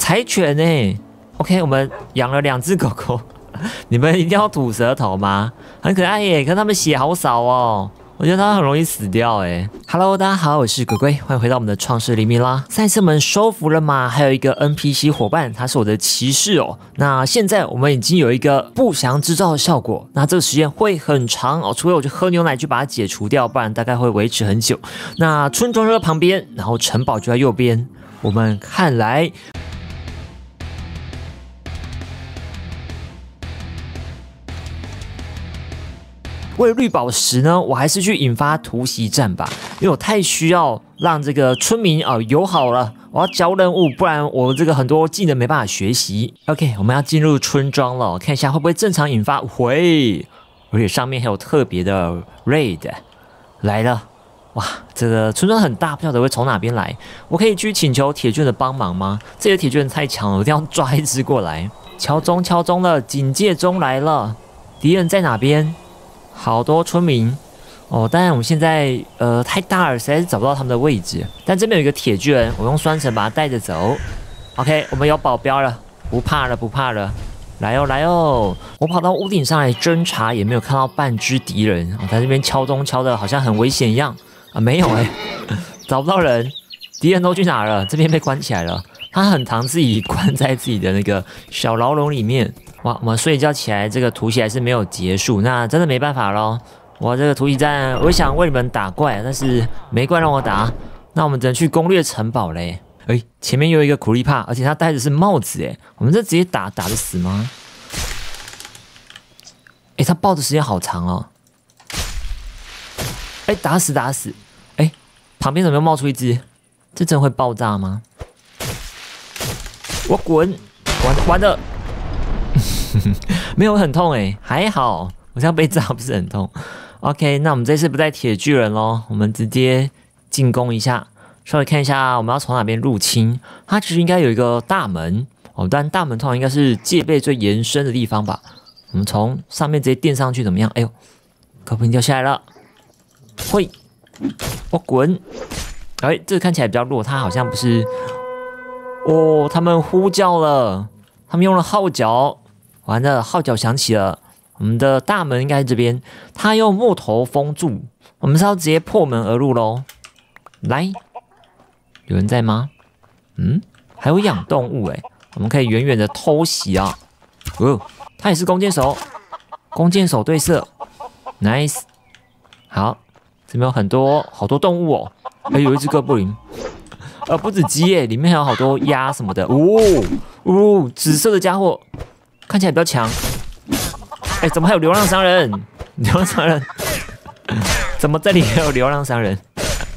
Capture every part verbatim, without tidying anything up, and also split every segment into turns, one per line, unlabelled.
柴犬呢、欸、？OK， 我们养了两只狗狗，你们一定要吐舌头吗？很可爱耶，可是它们血好少哦。 我觉得它很容易死掉哎。Hello， 大家好，我是鬼鬼，欢迎回到我们的创世黎明啦。上一次我们收服了马，还有一个 N P C 伙伴，他是我的骑士哦。那现在我们已经有一个不祥之兆的效果，那这个实验会很长哦，除非我去喝牛奶去把它解除掉，不然大概会维持很久。那村庄就在旁边，然后城堡就在右边。我们看来。 为了绿宝石呢，我还是去引发突袭战吧，因为我太需要让这个村民啊、呃、友好了。我要交任务，不然我这个很多技能没办法学习。OK， 我们要进入村庄了，看一下会不会正常引发。喂，而且上面还有特别的 raid 来了。哇，这个村庄很大，不晓得会从哪边来。我可以去请求铁卷的帮忙吗？这些铁卷太强了，我一定要抓一只过来。敲钟，敲钟了，警戒钟来了。敌人在哪边？ 好多村民哦，当然我们现在呃太大了，实在是找不到他们的位置。但这边有一个铁巨人，我用双绳把他带着走。OK， 我们有保镖了，不怕了，不怕了，来哦来哦！我跑到屋顶上来侦查，也没有看到半只敌人。我、哦、在这边敲钟敲的好像很危险一样啊，没有哎、欸，找不到人，敌人都去哪了？这边被关起来了，他很常自己关在自己的那个小牢笼里面。 哇，我们睡一觉起来，这个突袭还是没有结束，那真的没办法咯。我这个突袭战，我想为你们打怪，但是没怪让我打，那我们只能去攻略城堡嘞。哎，前面有一个苦力怕，而且他戴的是帽子，哎，我们这直接打打得死吗？哎，他爆的时间好长哦。哎，打死打死！哎，旁边怎么又冒出一只？这真会爆炸吗？我滚！完完了！ 没有很痛哎，还好，我这样被炸不是很痛。OK， 那我们这次不带铁巨人咯，我们直接进攻一下。稍微看一下我们要从哪边入侵。它其实应该有一个大门哦，但大门通常应该是戒备最严深的地方吧。我们从上面直接垫上去怎么样？哎呦，高频掉下来了。会，我滚！哎，这个看起来比较弱，它好像不是。哦，他们呼叫了，他们用了号角。 完了，号角响起了，我们的大门应该在这边。他用木头封住，我们是要直接破门而入喽。来，有人在吗？嗯，还有养动物哎，我们可以远远的偷袭啊。哦，他也是弓箭手，弓箭手对射 ，nice。好，这边有很多好多动物哦，还有一只哥布林，呃，不止鸡耶，里面还有好多鸭什么的。哦哦，紫色的家伙。 看起来比较强，哎、欸，怎么还有流浪商人？流浪商人，怎么这里还有流浪商人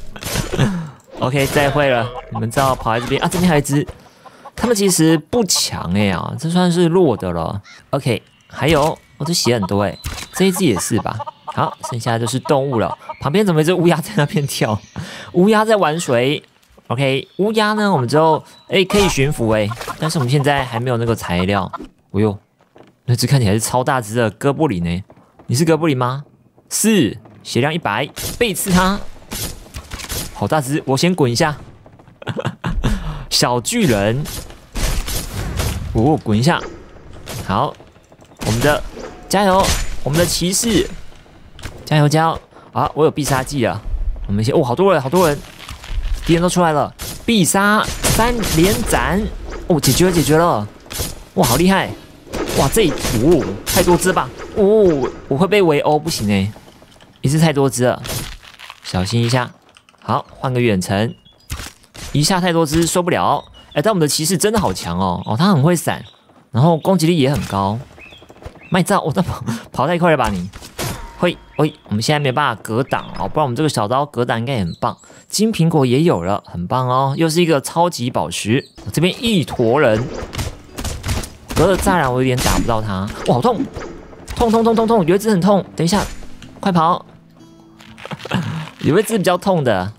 ？OK， 再会了，你们知道跑来这边啊？这边还有一只，他们其实不强哎呀，这算是弱的了。OK， 还有，我这血很多哎，这一只也是吧？好，剩下的就是动物了。旁边怎么有一只乌鸦在那边跳？乌鸦在玩水。OK， 乌鸦呢，我们之后哎、欸、可以驯服哎，但是我们现在还没有那个材料。哦呦。 那只看起来是超大只的哥布林呢，你是哥布林吗？是，血量一百，背刺他，好大只，我先滚一下。小巨人，哦，滚一下，好，我们的加油，我们的骑士，加油加油！啊，我有必杀技了，我们先，哦，好多人，好多人，敌人都出来了，必杀三连斩，哦，解决了，解决了，哇，好厉害！ 哇，这哦太多只吧！哦，我会被围殴，不行哎，一次太多只了，小心一下。好，换个远程，一下太多只受不了。哎，但我们的骑士真的好强哦！哦，他很会闪，然后攻击力也很高。麦照，我、哦、这跑跑太快了吧你？会，喂，我们现在没办法格挡哦，不然我们这个小刀格挡应该也很棒。金苹果也有了，很棒哦，又是一个超级宝石。这边一坨人。 隔了栅栏，我有点打不到他。哇，好痛！痛痛痛痛痛！有一只很痛，等一下，快跑！有一只比较痛的。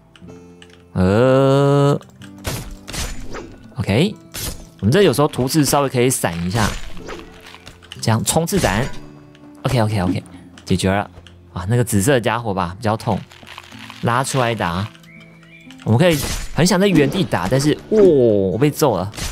呃 ，OK， 我们这有时候图示稍微可以闪一下，这样冲刺斩。OK OK OK， 解决了。啊，那个紫色的家伙吧，比较痛，拉出来打。我们可以很想在原地打，但是，哇、哦，我被揍了。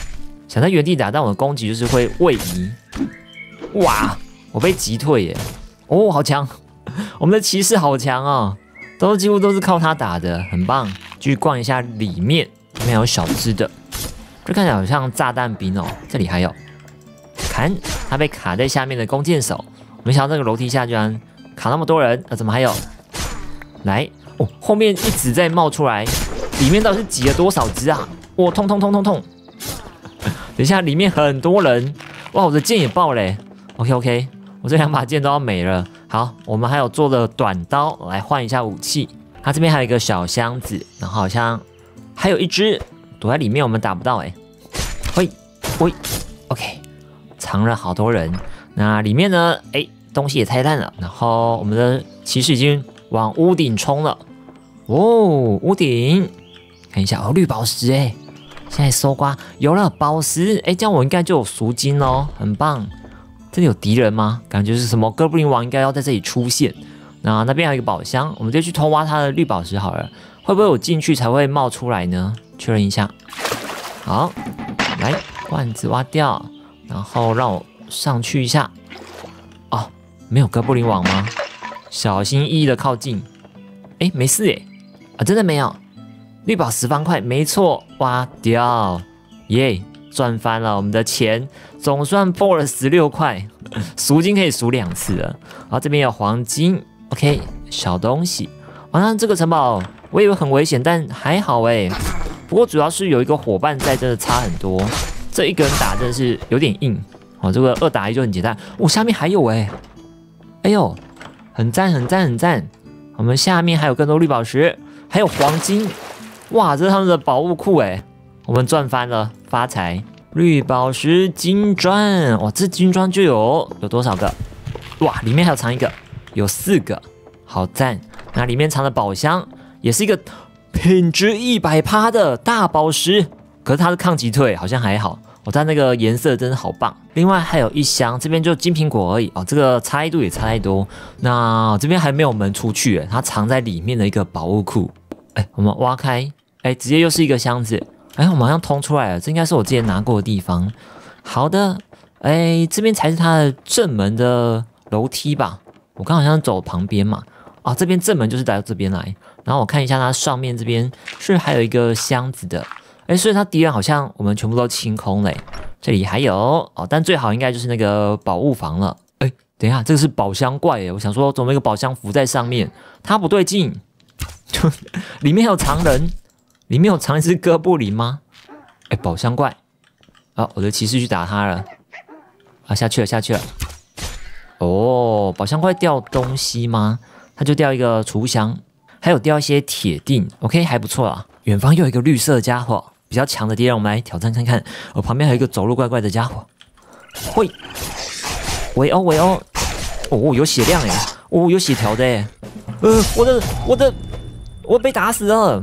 想在原地打，但我的攻击就是会位移。哇，我被击退耶！哦，好强！我们的骑士好强哦，都几乎都是靠他打的，很棒。继续逛一下里面，里面有小只的，这看起来好像炸弹兵哦。这里还有，砍，他被卡在下面的弓箭手。没想到这个楼梯下居然卡那么多人，啊，怎么还有？来，哦，后面一直在冒出来，里面到底是挤了多少只啊？哇，痛痛痛痛痛！等一下，里面很多人，哇，我的剑也爆嘞。OK OK， 我这两把剑都要没了。好，我们还有做的短刀来换一下武器。它这边还有一个小箱子，然后好像还有一只躲在里面，我们打不到哎。喂喂 ，OK， 藏了好多人。那里面呢？哎，东西也太烂了。然后我们的骑士已经往屋顶冲了。哦，屋顶，看一下哦，绿宝石哎。现在搜刮有了宝石，哎，这样我应该就有赎金哦，很棒。这里有敌人吗？感觉是什么哥布林王应该要在这里出现。那那边还有一个宝箱，我们就去偷挖它的绿宝石好了。会不会我进去才会冒出来呢？确认一下。好，来罐子挖掉，然后让我上去一下。哦，没有哥布林王吗？小心翼翼的靠近。哎，没事哎，啊，真的没有。绿宝石方块，没错，挖掉，耶，赚翻了！我们的钱总算破了十六块，赎金可以赎两次了。然后这边有黄金 ，OK， 小东西。哇，那这个城堡我以为很危险，但还好哎。不过主要是有一个伙伴在，真的差很多。这一个人打真的是有点硬。哦，这个二打一就很简单。哦，下面还有哎，哎呦，很赞很赞很赞。我们下面还有更多绿宝石，还有黄金。哇，这是他们的宝物库哎，我们赚翻了，发财！绿宝石金砖，哇，这金砖就有有多少个？哇，里面还有藏一个，有四个，好赞！那里面藏的宝箱也是一个品质一百趴的大宝石，可是它是抗击退，好像还好。哦，它那个颜色真的好棒。另外还有一箱，这边就金苹果而已哦，这个差异度也差太多。那这边还没有门出去，它藏在里面的一个宝物库。哎，我们挖开，哎，直接又是一个箱子。哎，我们好像通出来了，这应该是我之前拿过的地方。好的，哎，这边才是它的正门的楼梯吧？我刚好像走旁边嘛。啊，这边正门就是来到这边来。然后我看一下它上面这边是还有一个箱子的。哎，所以它敌人好像我们全部都清空嘞。这里还有哦，但最好应该就是那个宝物房了。哎，等一下，这个是宝箱怪耶！我想说，怎么一个宝箱浮在上面？它不对劲。里面有藏人，里面有藏一只哥布林吗？哎，宝箱怪，好，我的骑士去打他了，啊，下去了，下去了。哦，宝箱怪掉东西吗？他就掉一个储箱，还有掉一些铁锭 ，OK， 还不错啦。远方又有一个绿色的家伙，比较强的敌人，我们来挑战看看。我旁边还有一个走路怪怪的家伙，会，围殴围殴，哦，有血量哎，哦，有血条的哎，呃，我的我的。我被打死了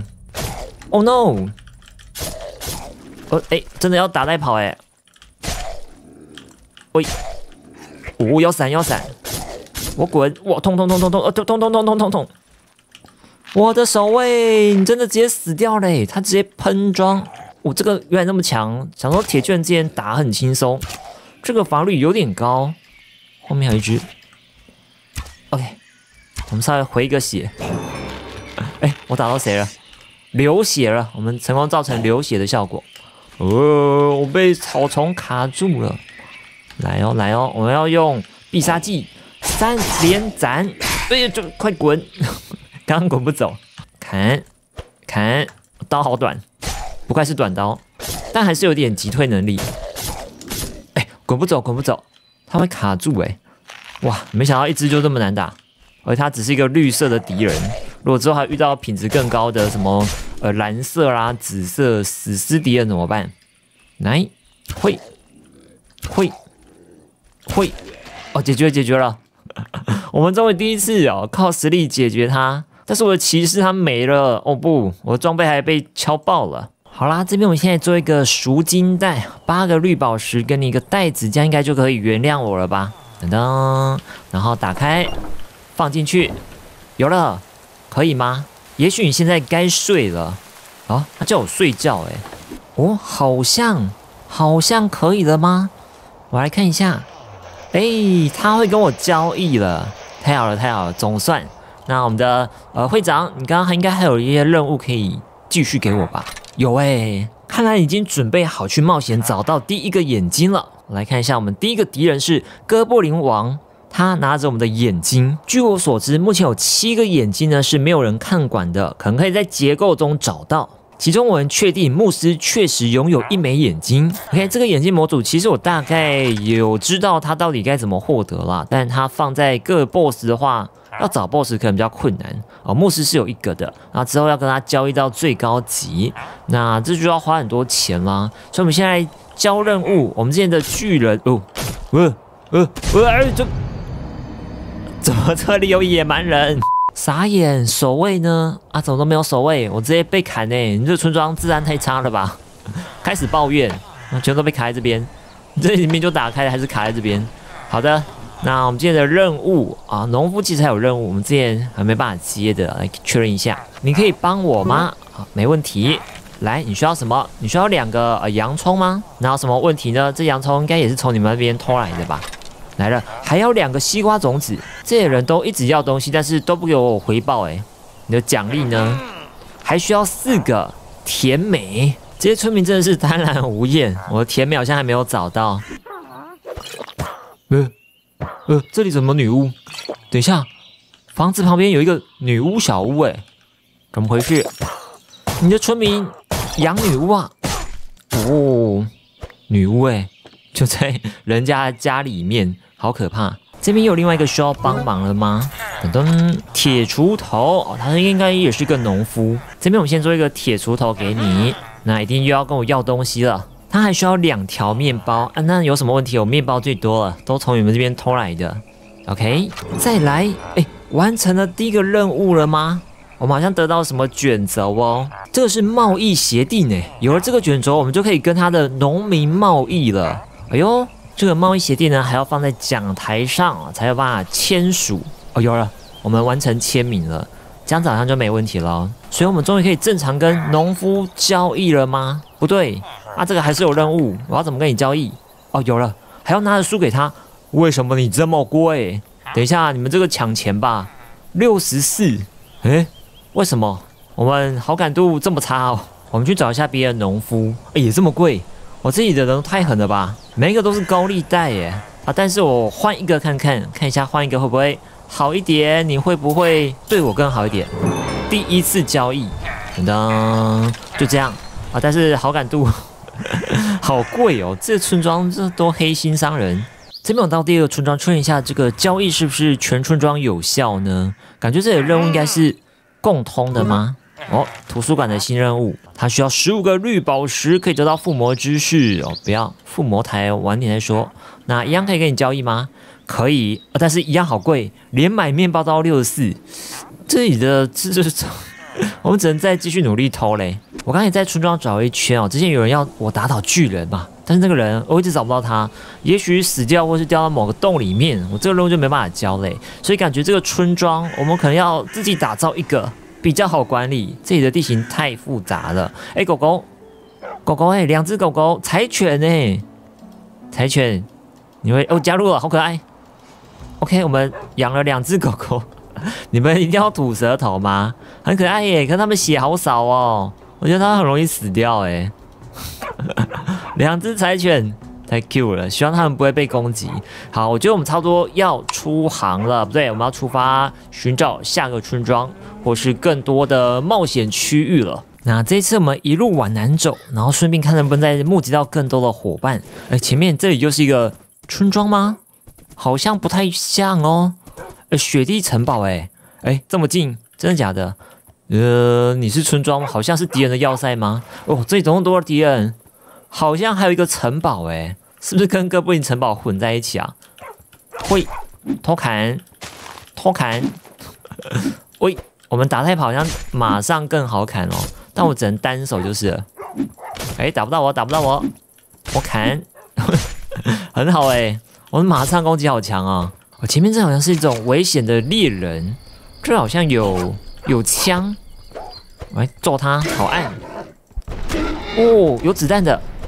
！Oh no！ 呃，哎，真的要打带跑哎！喂，哦，要闪要闪！我滚！哇，痛痛痛痛痛！呃，痛痛痛痛痛痛痛！我的守卫，你真的直接死掉嘞！他直接喷装，我这个原来那么强，想说铁巨人之前打很轻松，这个防率有点高。后面还有一只 ，OK， 我们稍微回一个血。哎，我打到谁了？流血了，我们成功造成流血的效果。哦，我被草丛卡住了。来哦，来哦，我们要用必杀技三连斩。哎呀，就快滚！刚刚滚不走，砍砍，刀好短，不愧是短刀，但还是有点击退能力。哎，滚不走，滚不走，他会卡住哎。哇，没想到一只就这么难打，而他只是一个绿色的敌人。如果之后还遇到品质更高的什么呃蓝色啦、紫色死尸敌人怎么办？来，会会会，哦，解决了解决了，我们终于第一次哦靠实力解决它。但是我的骑士他没了，哦不，我的装备还被敲爆了。好啦，这边我们现在做一个赎金袋，八个绿宝石跟你一个袋子，这样应该就可以原谅我了吧？噔噔，然后打开，放进去，有了。可以吗？也许你现在该睡了。哦，他叫我睡觉哎。哦，好像好像可以了吗？我来看一下。哎，他会跟我交易了，太好了，太好了，总算。那我们的呃会长，你刚刚应该还有一些任务可以继续给我吧？有哎，看来已经准备好去冒险找到第一个眼睛了。我来看一下，我们第一个敌人是哥布林王。他拿着我们的眼睛，据我所知，目前有七个眼睛呢是没有人看管的，可能可以在结构中找到。其中我们确定牧师确实拥有一枚眼睛。OK， 这个眼睛模组其实我大概有知道它到底该怎么获得啦，但它放在各 boss 的话，要找 boss 可能比较困难哦。牧师是有一个的，然后之后要跟他交易到最高级，那这就要花很多钱啦。所以我们现在交任务，我们之前的巨人哦，呃呃呃，这。怎么这里有野蛮人？傻眼，守卫呢？啊，怎么都没有守卫？我直接被砍呢、欸！你这村庄治安太差了吧？开始抱怨，全都被卡在这边。你这里面就打开了，还是卡在这边？好的，那我们今天的任务啊，农夫其实还有任务，我们之前还没办法接的，来确认一下。你可以帮我吗？好，没问题。来，你需要什么？你需要两个呃洋葱吗？那有什么问题呢？这洋葱应该也是从你们那边偷来的吧？来了，还有两个西瓜种子。这些人都一直要东西，但是都不给我回报。哎，你的奖励呢？还需要四个甜美。这些村民真的是贪婪无厌。我的甜美好像还没有找到。呃呃，这里怎么女巫？等一下，房子旁边有一个女巫小屋。哎，怎么回事？你的村民养女巫啊？哦，女巫哎，就在人家家里面。好可怕！这边有另外一个需要帮忙了吗？等等，铁锄头哦，他应该也是个农夫。这边我们先做一个铁锄头给你，那一定又要跟我要东西了。他还需要两条面包啊，那有什么问题？我面包最多了，都从你们这边偷来的。OK， 再来，哎，完成了第一个任务了吗？我们好像得到什么卷轴哦，这个是贸易协定呢。有了这个卷轴，我们就可以跟他的农民贸易了。哎呦！这个贸易协定呢，还要放在讲台上才有办法签署哦。有了，我们完成签名了，这样子好像就没问题了。所以，我们终于可以正常跟农夫交易了吗？不对，啊，这个还是有任务，我要怎么跟你交易？哦，有了，还要拿着书给他。为什么你这么贵？等一下，你们这个抢钱吧，六十四。哎，为什么我们好感度这么差哦？我们去找一下别的农夫，哎，也这么贵。我自己的人太狠了吧，每一个都是高利贷耶啊！但是我换一个看看，看一下换一个会不会好一点？你会不会对我更好一点？第一次交易，噔噔，就这样啊！但是好感度好贵哦，这村庄这多黑心商人。这边我到第二个村庄确认一下，这个交易是不是全村庄有效呢？感觉这里的任务应该是共通的吗？哦，图书馆的新任务，它需要十五个绿宝石，可以得到附魔知识哦。不要附魔台，晚点再说。那一样可以跟你交易吗？可以，哦、但是一样好贵，连买面包都要六十四。这里的这这，我们只能再继续努力偷嘞。我刚才也在村庄找了一圈哦，之前有人要我打倒巨人嘛，但是那个人我一直找不到他，也许死掉或是掉到某个洞里面，我这个任务就没办法交嘞。所以感觉这个村庄我们可能要自己打造一个。比较好管理，这里的地形太复杂了。哎、欸，狗狗，狗狗，哎、欸，两只狗狗，柴犬哎、欸，柴犬，你会哦加入了，好可爱。OK， 我们养了两只狗狗，你们一定要吐舌头吗？很可爱耶，可是它们血好少哦，我觉得它很容易死掉哎。两只柴犬太 Q 了，希望它们不会被攻击。好，我觉得我们差不多要出航了，不对，我们要出发寻找下个村庄。或是更多的冒险区域了。那这一次我们一路往南走，然后顺便看能不能再募集到更多的伙伴。哎，前面这里就是一个村庄吗？好像不太像哦。呃，雪地城堡，哎哎，这么近，真的假的？呃，你是村庄吗？好像是敌人的要塞吗？哦，这里总共多少敌人？好像还有一个城堡，哎，是不是跟哥布林城堡混在一起啊？喂，偷砍，偷砍，喂。我们打太跑好像马上更好砍哦，但我只能单手就是了。哎，打不到我，打不到我，我砍，很好哎、欸，我们马上攻击好强啊！我前面这好像是一种危险的猎人，这好像有有枪，我来揍他，好暗。哦，有子弹的，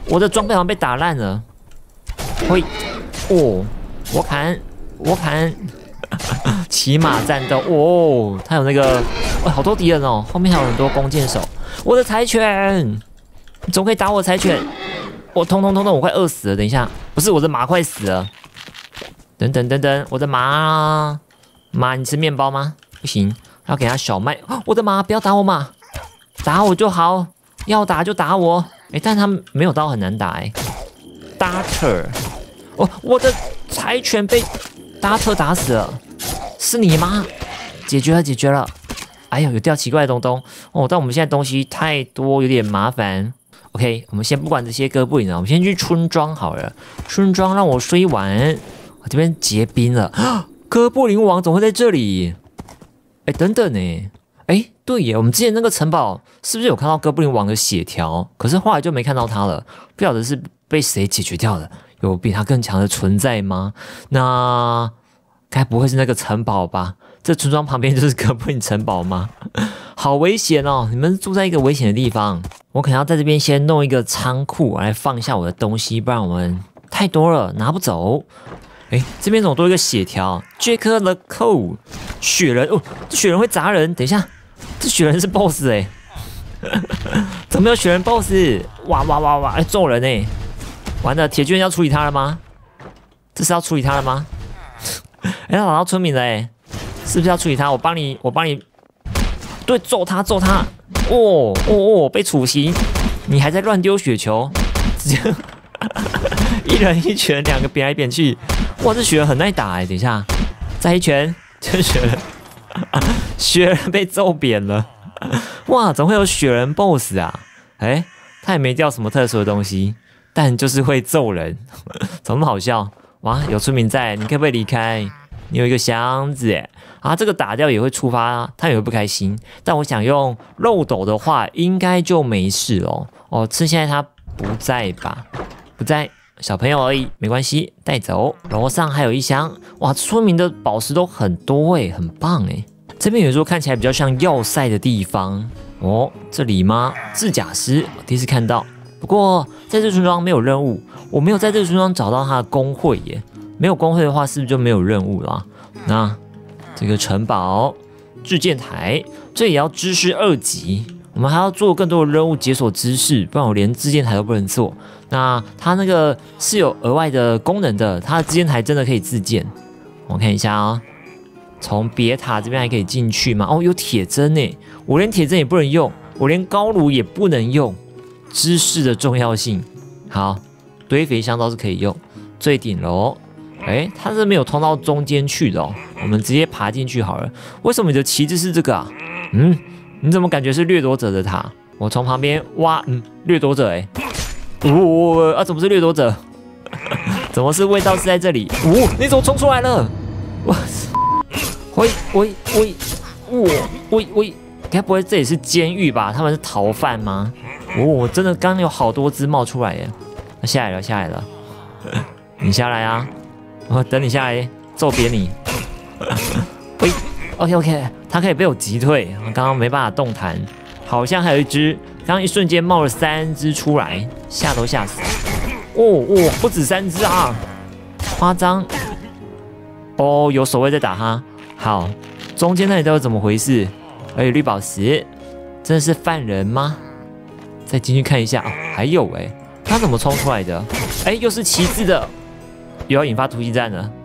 我的装备好像被打烂了。会，哦，我砍，我砍，骑马战斗，哦，他有那个，哦，好多敌人哦，后面还有很多弓箭手。我的柴犬，你怎么可以打我柴犬？我通通通通，我快饿死了。等一下，不是我的马快死了。等等等等，我的马，马，你吃面包吗？不行，要给他小麦。哦，我的马，不要打我马，打我就好，要打就打我。哎，但他没有刀很难打哎。Darter， 哦，我的柴犬被 Darter 打死了，是你吗？解决了，解决了。哎呦，有掉奇怪的东东哦，但我们现在东西太多，有点麻烦。OK， 我们先不管这些哥布林了，我们先去村庄好了。村庄让我睡完，我这边结冰了。哥布林王怎么会在这里？哎，等等呢？哎，对耶，我们之前那个城堡是不是有看到哥布林王的血条？可是后来就没看到他了，不晓得是被谁解决掉了？有比他更强的存在吗？那该不会是那个城堡吧？这村庄旁边就是哥布林城堡吗？好危险哦！你们住在一个危险的地方，我可能要在这边先弄一个仓库来放下我的东西，不然我们太多了拿不走。哎，这边怎么多一个血条 ？Jack the Cold， 雪人哦，这雪人会砸人。等一下，这雪人是 boss 哎、欸，怎么有雪人 boss？ 哇哇哇哇！哎，揍人哎、欸！完了，铁巨人要处理他了吗？这是要处理他了吗？哎，他打到村民了哎、欸，是不是要处理他？我帮你，我帮你，对，揍他，揍他！哦哦哦，被处刑！你还在乱丢雪球，直接一人一拳，两个扁来扁去。哇，这雪人很耐打哎、欸！等一下，再一拳，这雪人，雪人被揍扁了。哇，怎么会有雪人 boss 啊？哎，他也没掉什么特殊的东西，但就是会揍人，怎么那么好笑？哇，有村民在，你可不可以离开？你有一个箱子哎，啊，这个打掉也会触发，他也会不开心。但我想用漏斗的话，应该就没事哦。哦，趁现在他不在吧？不在。小朋友而已，没关系，带走。楼上还有一箱，哇，村民的宝石都很多哎，很棒哎。这边有时候看起来比较像要塞的地方哦，这里吗？制甲师，我第一次看到。不过在这村庄没有任务，我没有在这个村庄找到他的工会耶。没有工会的话，是不是就没有任务了？那这个城堡制剑台，这也要知识二级。我们还要做更多的任务解锁知识，不然我连制剑台都不能做。那它那个是有额外的功能的，它的制剑台真的可以自建。我看一下啊、哦，从别塔这边还可以进去吗？哦，有铁针诶，我连铁针也不能用，我连高炉也不能用。知识的重要性，好，堆肥箱倒是可以用。最顶楼，哎，它是没有通到中间去的哦，我们直接爬进去好了。为什么你的旗帜是这个啊？嗯。你怎么感觉是掠夺者的塔？我从旁边挖，嗯，掠夺者哎、欸，哦啊，怎么是掠夺者？怎么是味道是在这里？哦，你怎么冲出来了？哇！喂喂喂，哇喂喂，该不会这里是监狱吧？他们是逃犯吗？哦，真的刚刚有好多只冒出来耶！下来了，下来了，你下来啊！我等你下来揍扁你。喂。OK OK， 他可以被我击退，我刚刚没办法动弹，好像还有一只，刚刚一瞬间冒了三只出来，吓都吓死了。哦哦，不止三只啊，夸张。哦，有守卫在打他。好，中间那里到底怎么回事？而且绿宝石，真的是犯人吗？再进去看一下，哦、还有哎、欸，他怎么冲出来的？哎，又是旗帜的，又要引发突袭战了。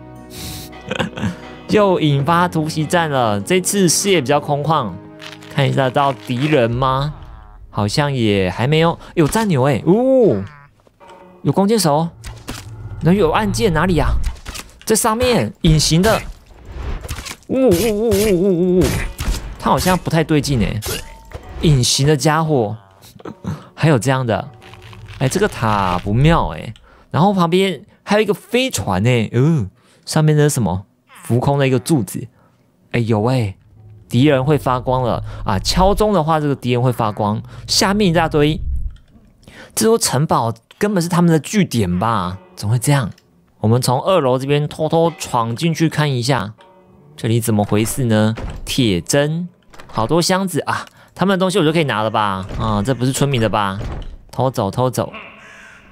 又引发突袭战了，这次视野比较空旷，看一下到敌人吗？好像也还没有，有战牛哎、欸，哦，有弓箭手，那有按键哪里呀、啊？在上面，隐形的，呜呜呜呜呜呜，他好像不太对劲哎、欸，隐形的家伙，还有这样的，哎，这个塔不妙哎、欸，然后旁边还有一个飞船哎、欸，嗯、呃，上面的是什么？浮空的一个柱子，哎有哎，敌人会发光了啊！敲钟的话，这个敌人会发光。下面一大堆，这座城堡根本是他们的据点吧？怎么会这样？我们从二楼这边偷偷闯进去看一下，这里怎么回事呢？铁针，好多箱子啊！他们的东西我就可以拿了吧？啊，这不是村民的吧？偷走偷走，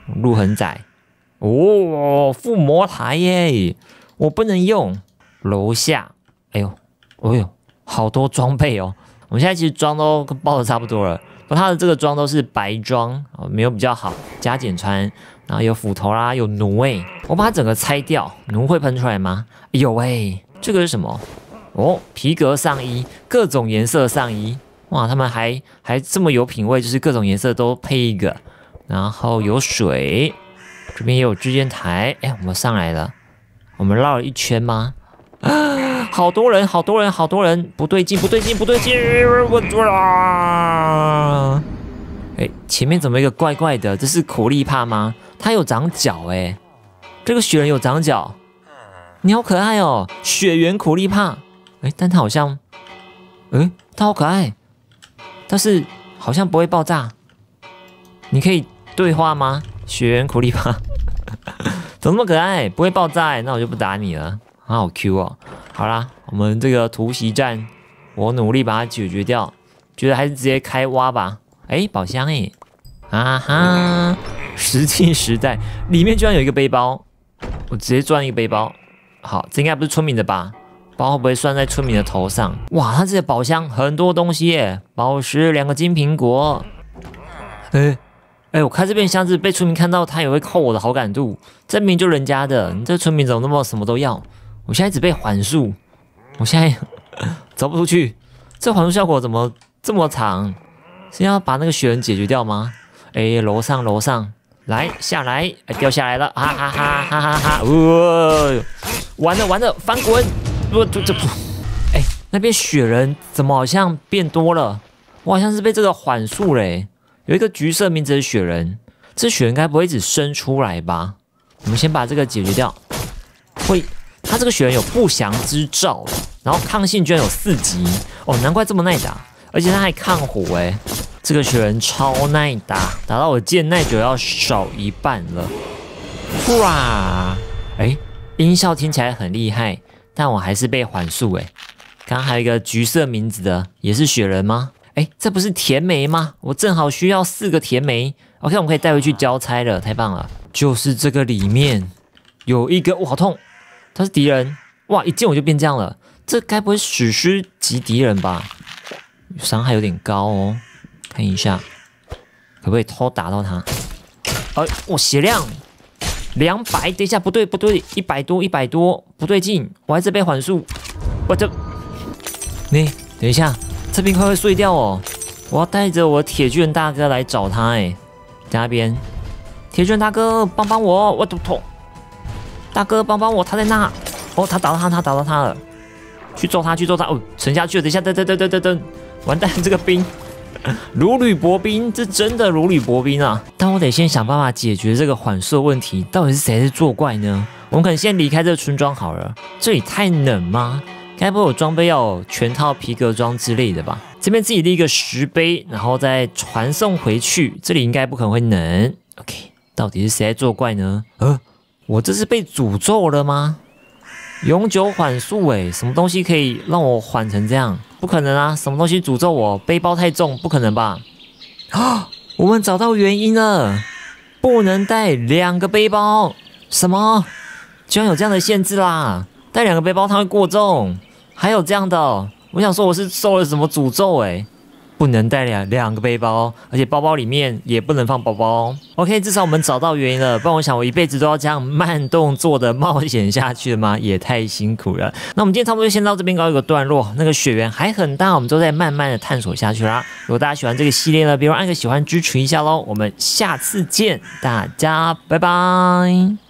鹿痕仔，哦，附魔台耶，我不能用。楼下，哎呦，哎呦，好多装备哦。我们现在其实装都包的差不多了，不过它的这个装都是白装，没有比较好，加减穿，然后有斧头啦，有弩诶。我把它整个拆掉，弩会喷出来吗？有诶，这个是什么？哦，皮革上衣，各种颜色上衣，哇，他们还还这么有品味，就是各种颜色都配一个。然后有水，这边也有支烟台，哎，我们上来了，我们绕了一圈吗？啊，好多人，好多人，好多人，不对劲，不对劲，不对劲，我错了。哎，前面怎么一个怪怪的？这是苦力怕吗？它有长脚哎，这个雪人有长脚，你好可爱哦，雪原苦力怕。哎，但它好像，哎，它好可爱，但是好像不会爆炸。你可以对话吗？雪原苦力怕，怎么那么可爱？不会爆炸，那我就不打你了。它好 Q 哦。好啦，我们这个突袭战，我努力把它解决掉。觉得还是直接开挖吧。哎，宝箱哎，啊哈，石器时代里面居然有一个背包，我直接赚一个背包。好，这应该不是村民的吧？包会不会算在村民的头上？哇，它这个宝箱很多东西耶，宝石两个金苹果。哎哎，我开这边箱子被村民看到，他也会扣我的好感度，证明就人家的。你这村民怎么那么什么都要？我现在只被缓速，我现在走不出去。这缓速效果怎么这么长？是要把那个雪人解决掉吗？哎，楼上楼上，来下来，哎，掉下来了，哈哈哈哈哈哈！哦，完了完了，翻滚！不，这这不，哎，那边雪人怎么好像变多了？我好像是被这个缓速嘞。有一个橘色名字的雪人，这雪人该不会一直生出来吧？我们先把这个解决掉。会，他这个雪人有不祥之兆，然后抗性居然有四级哦，难怪这么耐打，而且他还抗火哎，这个雪人超耐打，打到我剑耐久要少一半了。哇，哎，音效听起来很厉害，但我还是被缓速哎。刚刚还有一个橘色名字的，也是雪人吗？哎，这不是甜梅吗？我正好需要四个甜梅。OK， 我们可以带回去交差了，太棒了！就是这个里面有一个，哇，好痛！他是敌人，哇，一见我就变这样了。这该不会史诗级敌人吧？伤害有点高哦，看一下，可不可以偷打到他？哎，我血量两百，等一下，不对不对，一百多一百多，不对劲，我还是被缓速。我这，你等一下。这边快会碎掉哦！我要带着我铁巨人大哥来找他哎，在那边，铁巨人大哥帮帮我，我头痛！大哥帮帮我，他在那！哦，他打到他，他打到他了，去揍他，去揍他！哦，沉下去了！等一下，等等等等等等，完蛋，这个兵如履薄冰，这真的如履薄冰啊！但我得先想办法解决这个缓速问题，到底是谁在作怪呢？我们可能先离开这个村庄好了，这里太冷吗？该不会我装备要有全套皮革装之类的吧？这边自己立一个石碑，然后再传送回去。这里应该不可能会冷。OK， 到底是谁在作怪呢？呃，我这是被诅咒了吗？永久缓速诶，什么东西可以让我缓成这样？不可能啊！什么东西诅咒我？背包太重，不可能吧？啊！我们找到原因了，不能带两个背包。什么？居然有这样的限制啦！带两个背包它会过重。还有这样的、哦，我想说我是受了什么诅咒哎，不能带两两个背包，而且包包里面也不能放包包。OK， 至少我们找到原因了，不然我想我一辈子都要这样慢动作的冒险下去了吗？也太辛苦了。那我们今天差不多就先到这边告一个段落。那个雪原还很大，我们都在慢慢的探索下去啦。如果大家喜欢这个系列呢，别忘按个喜欢支持一下喽。我们下次见，大家拜拜。